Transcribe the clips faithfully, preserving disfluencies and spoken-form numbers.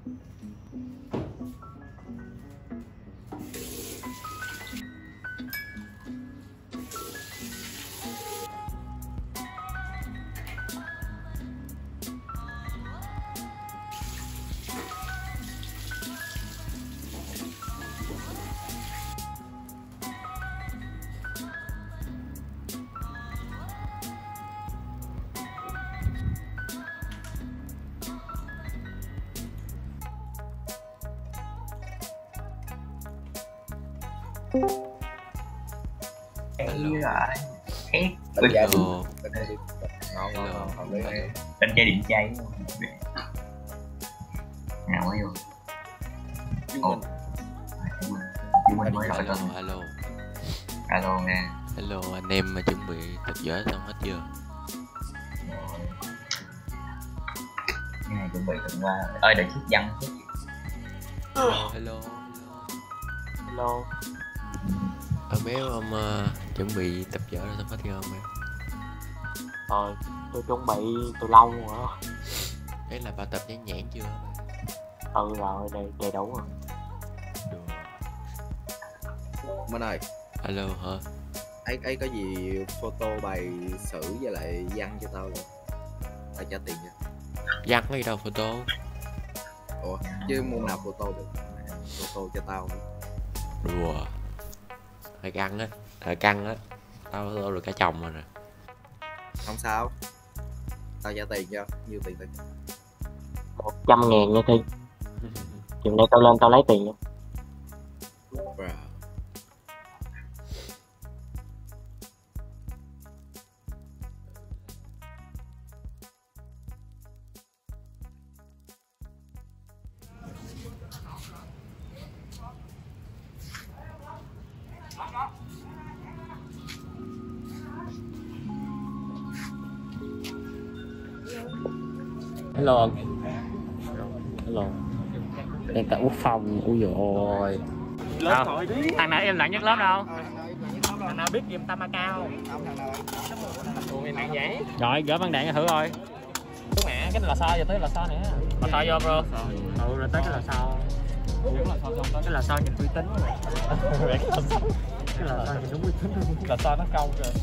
Hello. Hết. Bên chơi đi. Hello. Bên chơi đi. Ngon ngon ngon. Hợp lý. Bên chơi điện cháy. Nào ấy rồi. Dung Minh. Dung Minh mới gọi Hello, tên. hello. Alo nè. Hello, anh em mà chuẩn bị tập vở xong hết chưa? Cái này chuẩn bị tuần qua. Ơi đợi chút văn chút. Hello, hello. Hello. Ờ Béo, ông uh, chuẩn bị tập vở xong hết chưa không Béo? Rồi, tôi chuẩn bị từ lâu rồi đó. Đấy là bà tập nhãn nhãn chưa? Ừ rồi, đầy, đầy đủ rồi. Được. Minh ơi, Alo hả? ấy ấy có gì photo bài sử với lại văn cho tao luôn. Tao trả tiền cho. Văn có gì đâu photo. Ủa, chứ môn nào photo được? Photo cho tao. Đùa. Thời căng á, thời căng á. Tao photo được cả chồng rồi nè. Không sao. Tao trả tiền cho, nhiêu tiền tiền. Một trăm ngàn nha Thi. Chừng đây tao lên tao lấy tiền nha. Bro. Hello anh. Hello. Đang tại quốc phòng. Ui dồi ôi. Đâu? Thằng nào em nặng nhất lớp đâu? Thằng nào biết game Tama cao? Ủa em nặng vậy? Rồi gỡ băng đạn thử rồi. Đúng mẹ, cái này là sao giờ tới là sao nè. Là sao vô bro? Ừ rồi tới cái là sao. Cái là sao nhìn uy tín rồi. Cái là sao nhìn đúng uy tín. Là sao nó câu rồi.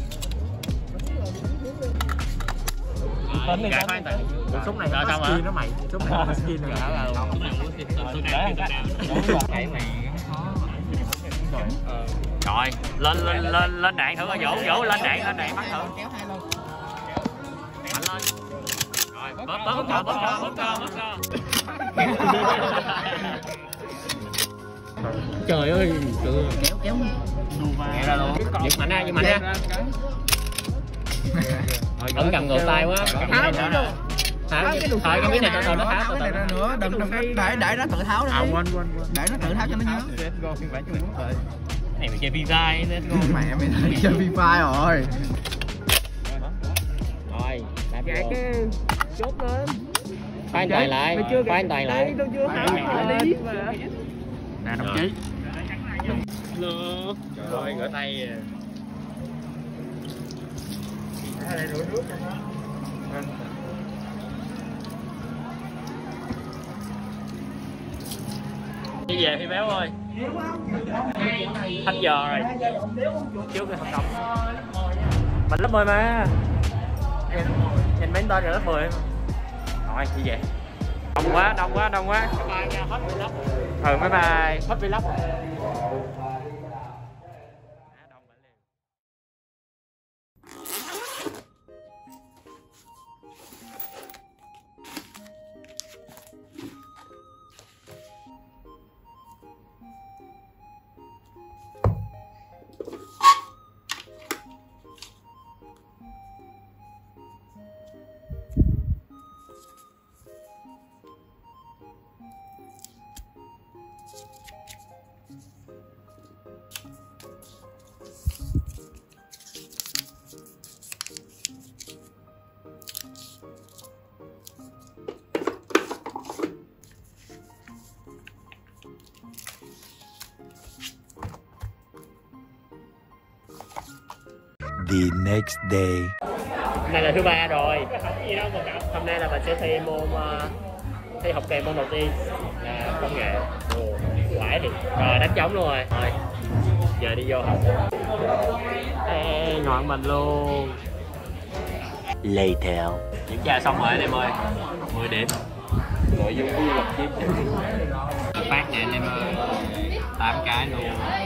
Tính đi tính đi. Súng này có skin đó mày. Súng này có skin rồi. Súng này muốn skin. Tôi để cái mày rồi lên lên lên lên đạn thử coi. Vũ Vũ lên đạn lên đạn bắn thử. Mạnh lên. Rồi bớt bớt bớt bớt bớt bớt bớt. Trời ơi, kéo kéo kéo ra luôn. Giật mạnh ra, giật mạnh ra. Rồi cầm ngược tay quá. Tháo nữa luôn. Tháo thôi cái miếng này từ từ nó tháo từ từ ra nữa. Đừng đừng để để nó tự tháo ra. À quên quên quên. Để nó tự tháo cho nó nhớ. Let's go phiên bản Trung Quốc rồi. Này mày chơi Free Fire, let's go. Mẹ mày thấy chơi Free Fire rồi. Rồi, làm cái chốt lên. Khoan toàn lại, khoan toàn lại. Đâu chưa hả? Đi mà. Nè đồng chí. Hello. Rồi gỡ tay. Ở đây rửa nước cho nó. Đi về Phi Béo ơi. Hết giờ rồi. Trước cái hoạt động. Mình lớp mười mà. Nhìn, nhìn mấy tên rồi lớp mười mà. Rồi đi về. Đông quá, đông quá, đông quá. Bye bye nha, hết vlog. Ừ bye bye, hết vlog. The next day. Hôm nay là thứ ba rồi. Hôm nay là mình sẽ thi môn uh, thi học kèm môn đầu tiên là công nghệ. Ồ, quải thì rồi đánh trống luôn rồi. Rồi giờ đi vô học. Ê, ngọn mình luôn. Later. Kiểm tra xong rồi anh em ơi. mười điểm. Nội dung quy luật tiếp. Phát nè anh em ơi. tám cái luôn.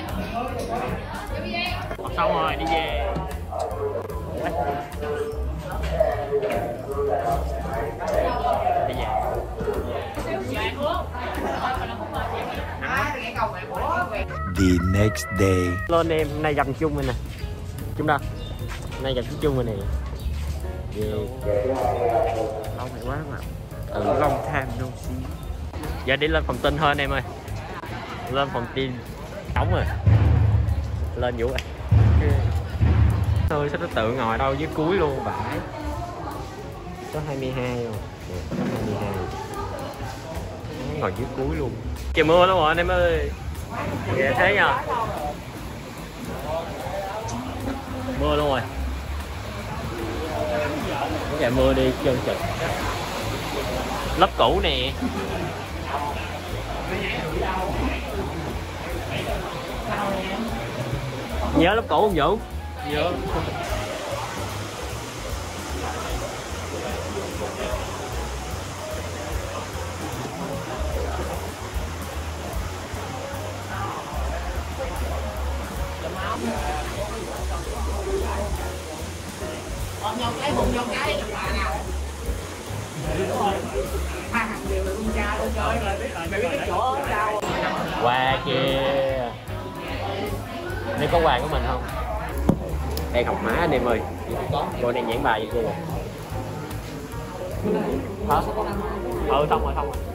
Học xong rồi đi về. Đi về. The next day. Lên em, hôm nay gặp chung rồi nè. Chung đâu? Hôm nay gặp chung rồi nè. Yeah. Lâu ngày quá mà. Ừ, long time no see. Giờ đi lên phòng tin thôi anh em ơi. Lên phòng tin đóng rồi. Lên vũ rồi. Thôi sao nó tự ngồi đâu dưới cuối luôn vãi. Số hai mươi hai rồi. Số hai mươi hai. Ngồi dưới cuối luôn. Trời mưa luôn rồi anh em ơi. Ghê thế nha. Mưa luôn rồi. Cái trời mưa đi chân trực. Lớp cũ nè. Nhớ lớp cũ không Vũ? Nhớ. Còn nhau cái bụng nhau cái là bà nào? Hai thằng đều là con cha luôn chơi rồi biết rồi, mày biết cái chỗ ở đâu? Quà kìa. Đây có quà của mình không? Đây học má anh em ơi. Cô này nhãn bài vậy cô. Hả? Ừ xong rồi xong rồi.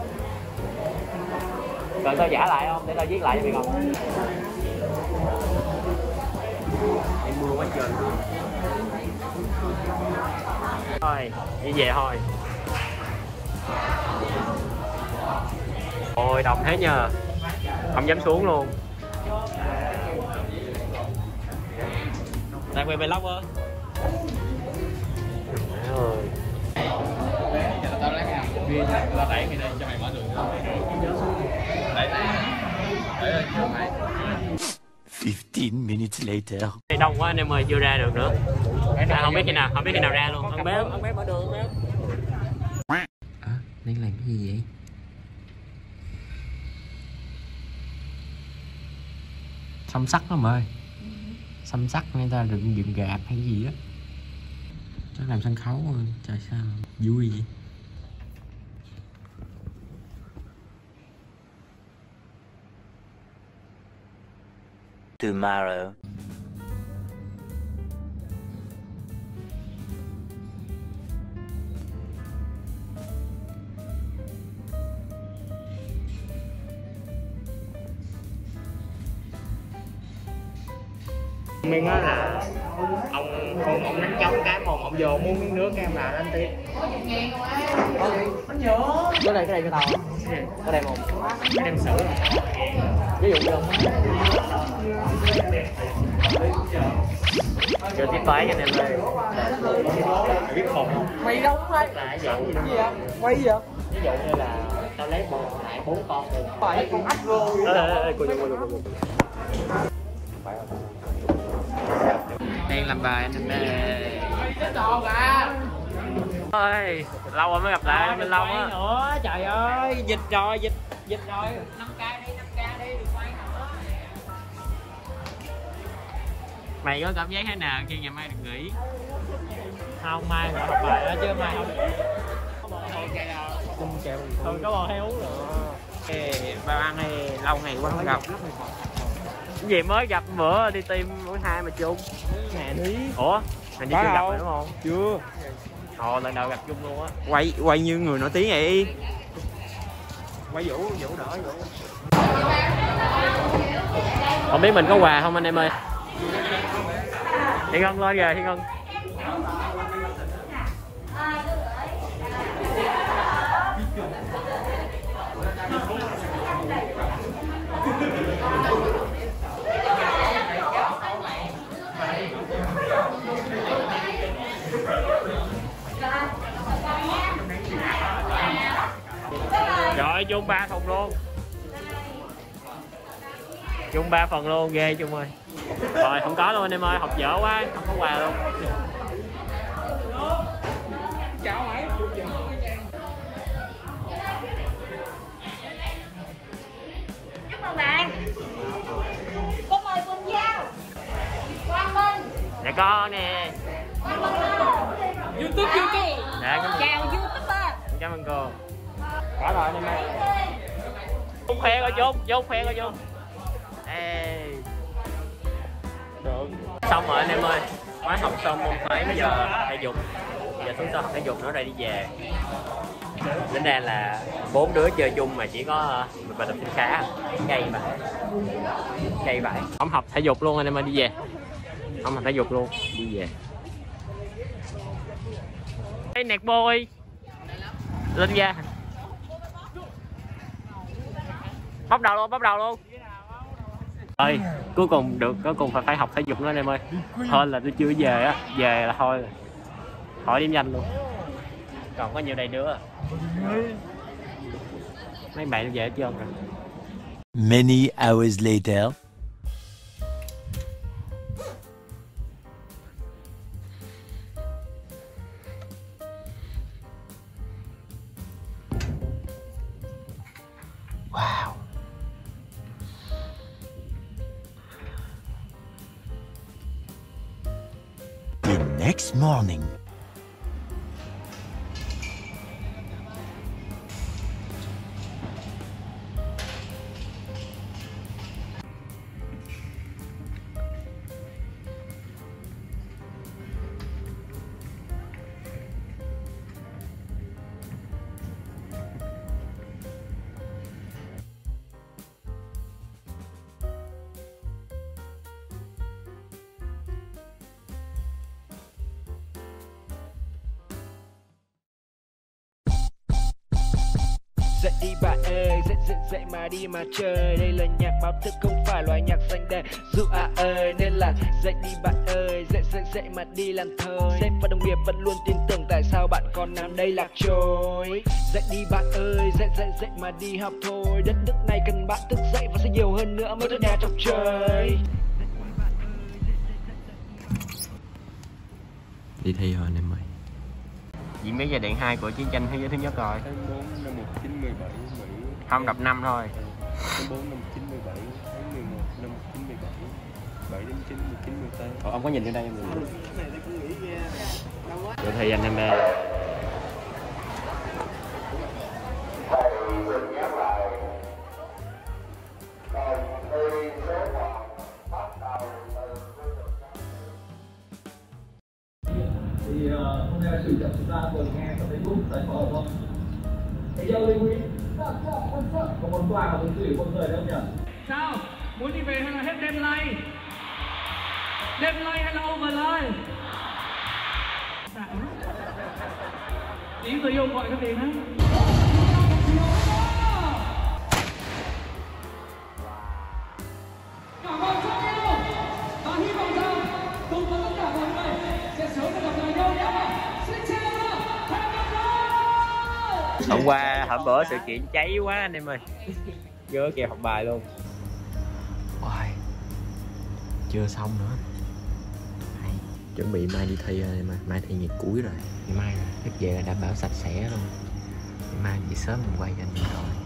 Cần tao giả lại không? Để tao viết lại cho mày không? Em mưa quá trời. Thôi, đi về thôi. Ôi đông thế nhờ. Không dám xuống luôn. Đang quay vlog ơi. Tao lấy cái viên tao đẩy mày đây cho mày mở đường. Đẩy đẩy lên cho mày. Fifteen minutes later. Đây đông quá anh em ơi, chưa ra được nữa. À, không biết khi nào, không biết khi nào ra luôn. Ông bé, ông bé mở đường, ông bé. À, đang làm cái gì vậy? Xăm sắc lắm ơi. Xăm sắc người ta đừng dựng gạt hay gì á. Chắc làm sân khấu rồi. Trời sao vui vậy. Tomorrow. Mình á là ông con ông đánh trống cái mồm ông vô muốn miếng nước cái em là anh tiếp. Cái này cái này cái tàu. Cái này một cái đem sữa. Ví dụ luôn. Chờ tiếp toán cho nên ơi. Biết không? Mày đâu có Là ví dụ gì vậy? Quay gì vậy? Ví dụ như là tao lấy một lại bốn con rồi. Phải con ếch rồi. Ê ê ê, coi coi coi coi. Đang làm bài anh em. Chết đồ bà. Ôi, lâu rồi mới gặp lại bên Long á. Nữa, trời ơi, dịch rồi, dịch dịch rồi. năm k đi, năm k đi, đừng quay nữa. Mày có cảm giác thế nào khi ngày mai được nghỉ? Không, mai phải học bài đó chứ mai không. Không có bò heo uống nữa. Ê, bao ăn thì lâu ngày quá không gặp. Cái gì mới gặp bữa đi tìm buổi hai mà chung. Nè đi. Ủa? Hình như chưa gặp rồi đúng không? Chưa. Ồ, lần đầu gặp chung luôn á. Quay quay như người nổi tiếng vậy. Quay Vũ, Vũ đỡ Vũ. Không biết mình có quà không anh em ơi? Thiên Ngân lên kìa, Thiên Ngân. ba thùng luôn. Chung ba phần luôn, ghê Chung ơi. Rồi không có luôn anh em ơi, học dở quá, không có quà luôn. Chúc mừng bạn. Cô mời cùng giao. Quang Minh. Dạ con nè. Quang Minh ơi. YouTube YouTube. Dạ, chào YouTuber. Cảm ơn cô. Có rồi anh em ơi. Chúc khoe coi Chung, chúc khoe coi Chung. Ê. Được. Xong rồi anh em ơi. Mới học xong môn toán, bây giờ thể dục. Bây giờ xuống tập thể dục nữa rồi đi về. Đến đây là bốn đứa chơi chung mà chỉ có một bài tập sinh khá. Cay mà. Cay vậy. Không học thể dục luôn anh em ơi, đi về. Không học thể dục luôn, đi về. Hey nẹt boy. Lên ra. Bóc đầu luôn, bóc đầu luôn. Ơi, cuối cùng được, cuối cùng phải phải học thể dục nữa anh em ơi. Thôi là tôi chưa về á, về là thôi. Hỏi điểm danh luôn. Còn có nhiều đầy nữa. Mấy bạn nó về hết trơn rồi. Many hours later. Wow. The next morning. Dậy đi bạn ơi, dậy dậy dậy mà đi mà chơi. Đây là nhạc báo thức không phải loại nhạc xanh đen dù à ơi. Nên là dậy đi bạn ơi, dậy dậy dậy mà đi làm thơ. Sếp và đồng nghiệp vẫn luôn tin tưởng tại sao bạn còn nằm đây lạc trôi. Dậy đi bạn ơi, dậy dậy dậy mà đi học thôi. Đất nước này cần bạn thức dậy và sẽ nhiều hơn nữa mới tới nhà chọc trời. Đi thi rồi anh em ơi. Diễn biến giai đoạn hai của chiến tranh thế giới thứ nhất rồi. Tháng bốn năm một nghìn chín trăm mười bảy Mỹ. Không, đọc năm thôi. Tháng bốn năm một nghìn chín trăm mười bảy, tháng mười một năm một nghìn chín trăm mười bảy, bảy đến chín, mười chín, mười tám. Ủa, ông có nhìn vô đây em nhìn. Vậy thì anh em ơi. Thì hôm nay chủ trận chúng ta vừa nghe ở Facebook giải phẫu không? Hey yo Lê Huy, có món quà mà muốn gửi mọi người đâu nhỉ? Sao? Muốn đi về hay là hết deadline? Deadline hay là overline? Ý người yêu gọi cái gì nữa? Cảm ơn rất nhiều và hy vọng rằng cùng với tất cả mọi người sẽ sớm được gặp lại nhau nhé. Xin chào và hẹn gặp lại. Hôm qua hôm bữa sự kiện cháy quá anh em ơi. Vô kèo học bài luôn. Ôi, chưa xong nữa. Hay. Chuẩn bị mai đi thi rồi em ơi. Mai thi ngày cuối rồi. Ngày mai thức về là đảm bảo sạch sẽ luôn. Ngày mai về sớm mình quay cho anh em rồi.